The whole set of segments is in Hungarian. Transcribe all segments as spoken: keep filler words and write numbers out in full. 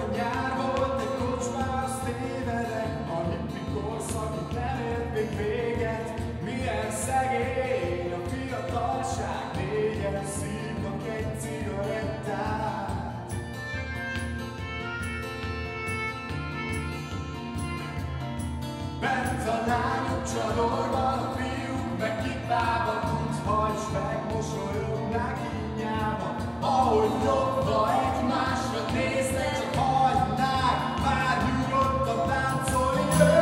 a nyár volt, egy kocsmár, azt tévedek, a hippi korszak itt nem ért még véget. Milyen szegény a fiatalság, négyen szívnak egy cigarettát. Bent a lányok csadorban, a fiúk meg kipában, tudva és megmosolyognak innyában. Ahogy dobva egymásra néznek, csak hagynák már nyugodtan táncolni.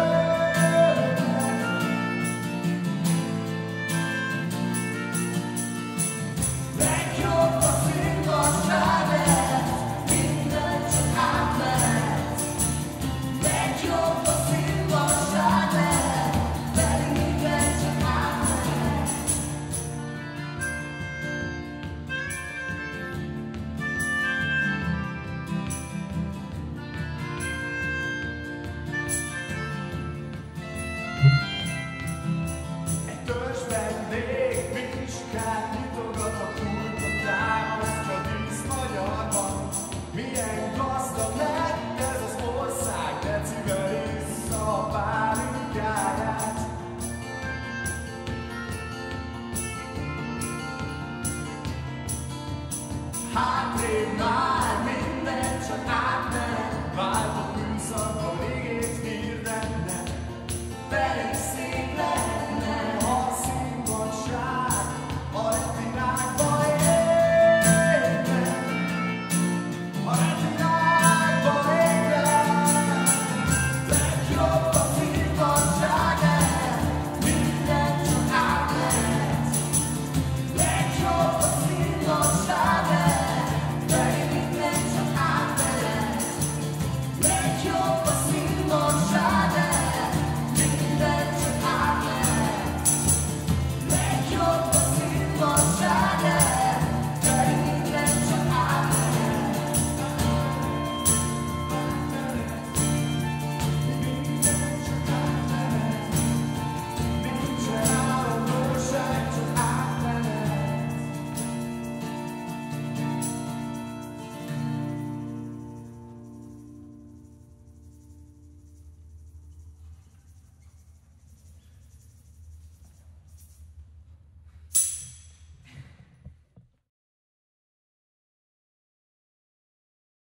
Legjobb a színvasság lett, minden csak átmenet. Legjobb a színvasság lett, pedig minden csak átmenet. Egy törzs vendég, Mikiskát nyitogat a pultot, támasztja dísz magyarban. Milyen gazdag lett ez az ország, decivel issza a pálinkáját. Hát